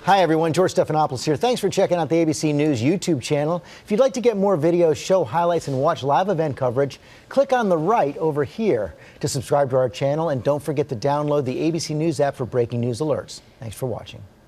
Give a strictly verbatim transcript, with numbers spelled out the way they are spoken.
Hi everyone, George Stephanopoulos here. Thanks for checking out the A B C News YouTube channel. If you'd like to get more videos, show highlights, and watch live event coverage, click on the right over here to subscribe to our channel, and don't forget to download the A B C News app for breaking news alerts. Thanks for watching.